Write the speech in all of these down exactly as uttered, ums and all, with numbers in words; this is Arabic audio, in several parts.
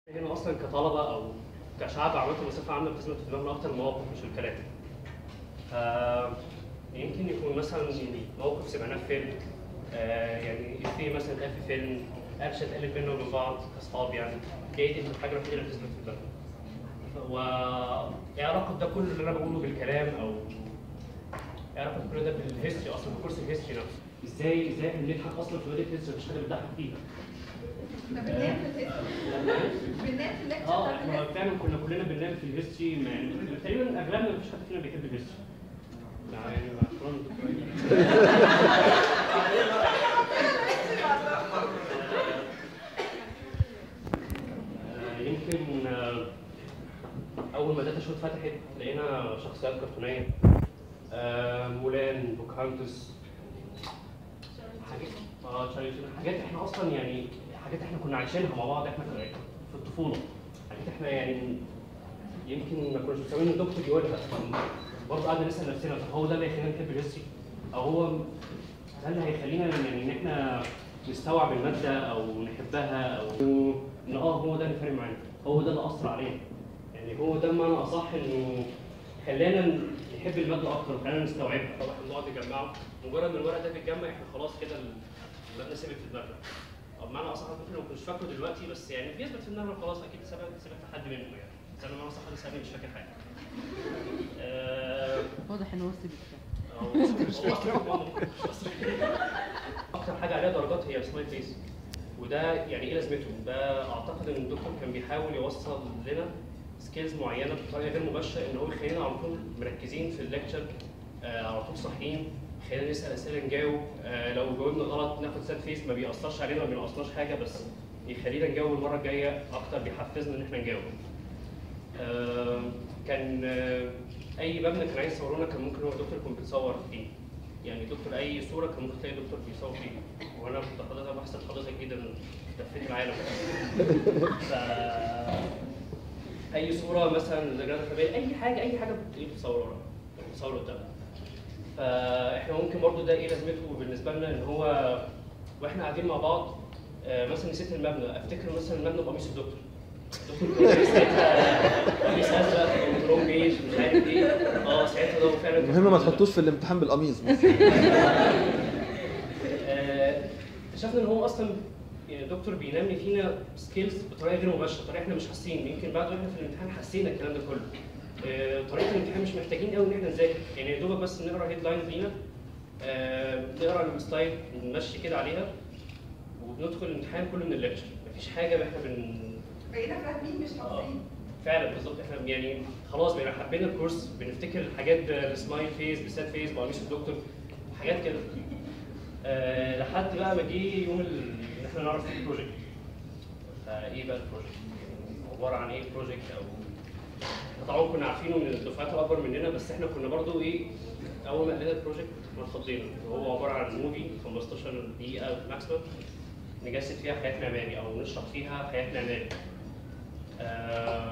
هنا اصلا كطلبه او كشعب عامه بصفه عامه بتثبت في دماغنا اكتر المواقف مش الكلام. آه يمكن يكون مثلا يعني موقف سمعناه في فيلم، آه يعني في مثلا اتقال في فيلم، قرشه اتقالت بينا وبين بعض كاصحاب، يعني هي دي الحاجه الوحيده اللي بتثبت في دماغنا. و ايه علاقه ده كل اللي انا بقوله بالكلام، او ايه علاقه كل ده بالهيستوري اصلا، بكورس الهيستوري نفسه؟ ازاي ازاي احنا بنضحك اصلا في ماده الهيستوري مفيش حاجه بتضحك فيها؟ احنا بننام في الهيستوري بننام في الليكتشر اه احنا فعلا كنا كلنا بننام في الهيستوري، يعني تقريبا اغلبنا مفيش حد فينا بيحب الهيستوري. يعني مع احترامي يمكن اول ما داتا شوت فتحت لقينا شخصيات كرتونيه، مولان، بوكهانتس، حاجات اه حاجات احنا اصلا يعني حاجات احنا كنا عايشينها مع بعض احنا في الطفوله، حاجات احنا يعني يمكن ما كناش مستوعبين ان الدكتور يقولها. برضه قعدنا نسال نفسنا طب هو ده اللي هيخلينا نحب الهيستوري؟ او هو ده اللي هيخلينا يعني ان احنا نستوعب الماده او نحبها، او ان اه هو ده اللي فارق معانا، هو ده اللي اثر علينا. يعني هو ده بمعنى اصح انه خلانا نحب الماده اكتر وخلانا نستوعبها. طبعا احنا بنقعد نجمعه، مجرد ما الورق ده بيتجمع احنا خلاص كده الماده ثبت في دماغنا. او بمعنى اصح ممكن ما كنتش فاكره دلوقتي، بس يعني بيثبت في دماغنا خلاص، اكيد ثبت ثبت لحد منه يعني. بس انا بمعنى اصح لسه سابني مش فاكر حاجه. واضح ان هو ثبت اكتر حاجه عليها درجات هي السمايل فيس، وده يعني ايه لازمته؟ ده اعتقد ان الدكتور كان بيحاول يوصل لنا سكيلز معينه بطريقه غير مباشره، ان هو يخلينا على طول مركزين في الليكتشر، آه على طول صاحيين، خلينا نسال اسئله نجاوب، آه لو جاوبنا غلط ناخد ساد فيس، ما بيأثرش علينا ما بينقصناش حاجه، بس يخلينا نجاوب المره الجايه اكتر، بيحفزنا ان احنا نجاوب. آه كان آه اي مبنى كان عايز يصوره لنا كان ممكن هو الدكتور يكون بيتصور فيه. يعني دكتور اي صوره كان ممكن تلاقي دكتور بيصور فيه، وانا كنت حضرتك بحسب حضرتك جدا لفيت العالم. ف اي صوره مثلا زجاجه خبيئه، اي حاجه اي حاجه بتصورها بتصور قدامنا. فاحنا ممكن برضو ده ايه لازمته بالنسبه لنا، ان هو واحنا قاعدين مع بعض آه مثلا نسيت المبنى، افتكر مثلا المبنى بقميص الدكتور. الدكتور كان ساعتها قميص ازرق وبنطلون بيج مش عارف ايه، اه ساعتها ده فعلا المهم ما تحطوش في الامتحان بالقميص. اكتشفنا ان هو اصلا يعني الدكتور بينمي فينا سكيلز بطريقه غير مباشره، طريقه احنا مش حاسين، يمكن بعد واحنا في الامتحان حسينا الكلام ده كله. طريقه الامتحان مش محتاجين قوي ان احنا نذاكر، يعني يا دوبك بس نقرا هيد لاينز لينا، نقرا السلايد ونمشي كده عليها وبندخل الامتحان كله من الليكتشر، مفيش حاجه احنا بن بقينا فاهمين مش حافظين. فعلا بالظبط، احنا يعني خلاص بقينا حابين الكورس، بنفتكر الحاجات بالسمايل فيس، بالساد فيس، بقميص الدكتور، حاجات كده. أه لحد بقى ما جه يوم ان احنا نعرف ايه البروجكت. فايه بقى البروجكت؟ عباره عن ايه البروجكت؟ او طبعا كنا عارفينه من الدفعات الاكبر مننا، بس احنا كنا برضو ايه اول ما قلنا البروجكت كنا اتخضينا. هو عباره عن موفي خمستاشر دقيقه ماكسيمم نجسد فيها حياه معماري او نشرح فيها حياه معماري. آه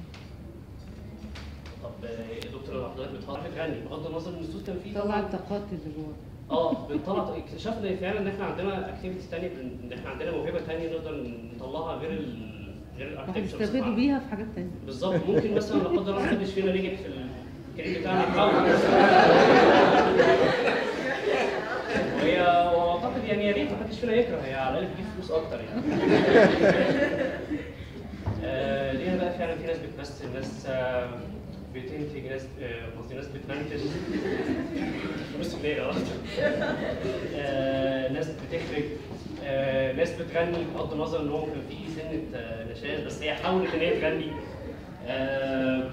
طب يا دكتور حضرتك بتطلع تغني بغض النظر ان الصوت كان فيه طلع الطاقات اللي جوه. اه بنطلع، اكتشفنا فعلا ان احنا عندنا اكتيفيتيز ثانيه، ان احنا عندنا موهبه ثانيه نقدر نطلعها غير ال غير الاركتكتشر. هنستفيدوا بيها في حاجات ثانيه. بالظبط، ممكن مثلا لا قدر الله محدش فينا نجح في الكارير بتاعنا يحاول. وهي واعتقد يعني يا ريت محدش فينا يكره، هي على الاقل تجيب فلوس اكتر يعني. آه لينا بقى فعلا في ناس بتمثل، ناس آه بتنتج، ناس قصدي آه ناس بتمنتج فلوس الليله اصلا، آه ناس بتخرج، آه ناس بتغني بغض النظر ان هو كان في سنه آه نشاز، بس هي حاولت ان هي تغني. آه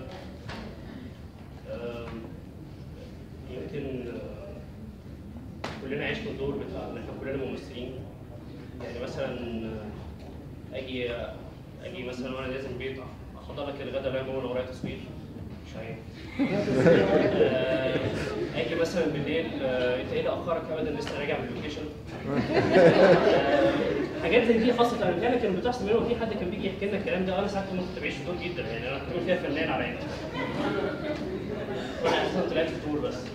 آه يمكن آه كلنا عشنا الدور بتاع ان احنا كلنا ممثلين. يعني مثلا اجي اجي مثلا وانا نازل البيت احضر لك الغدا اللي انا ورايا تصوير مش عارف. اجي مثلا بالليل انت ايه اللي اخرك ابدا لسه راجع من اللوكيشن. حاجات زي دي خاصه انا كانت بتحصل منهم، في حد كان بيجي يحكي لنا الكلام ده، انا ساعات كنت بعيش الدور جدا، يعني انا كنت فيها فنان على عيني. وانا اصلا طلعت في دور بس.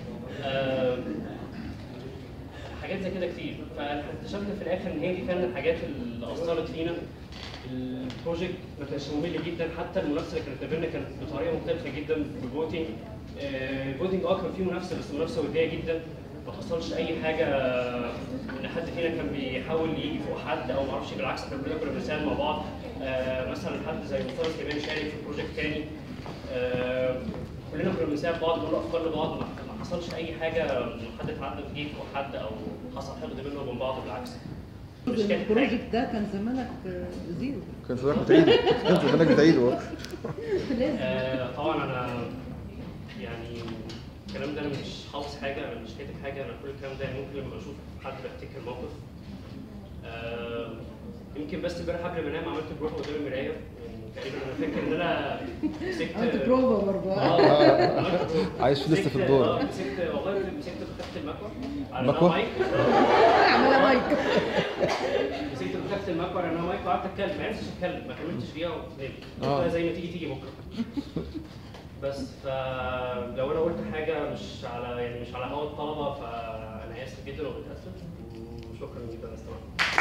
حاجات زي كده كتير، فاحنا اكتشفنا في الاخر ان هي دي فعلا الحاجات اللي اثرت فينا البروجكت ما كانش ممل جدا، حتى المنافسه اللي كانت ما بيننا كانت بطريقه مختلفه جدا بالفوتنج. الفوتنج اه كان فيه منافسه بس منافسه وديه جدا، ما حصلش اي حاجه ان حد فينا كان بيحاول يجي فوق حد او ما اعرفش، بالعكس احنا كلنا كنا بنساعد مع بعض. آه مثلا حد زي مصطفى كمان شارك في بروجكت تاني، آه كلنا كنا بنساعد بعض ونقول افكار لبعض، ما حصلش اي حاجه ان حد اتعدى في جيت فوق حد او حصل حقد بيننا وبين بعض، بالعكس. مش كانت حاجة. البروجكت ده كان زمانك زيرو. كان زمانك بتعيده كان زمانك بتعيده آه طبعا انا يعني الكلام ده انا مش حافظ حاجه، انا مش كاتب حاجه، انا كل الكلام ده ممكن لما بشوف حد بفتكر موقف. آه يمكن بس امبارح قبل ما انام عملت بروفا قدام المرايه، يعني تقريبا انا فاكر ان انا مسكت عملت بروفا برضه. اه عملت بروفا. عايش لسه في الدور. اه مسكت والله مسكت بخافه المكوى على مكوى؟ مايك. اعملها مايك. مسكت بخافه المكوى على مايك وقعدت اتكلم، ما عرفتش اتكلم، ما كملتش دقيقه ونمت. اه. زي ما تيجي تيجي بكره. بس فلو انا قلت حاجه مش على يعني مش على هوا الطلبه فانا اسف جدا وبتاسف، وشكرا جدا استمعتوا.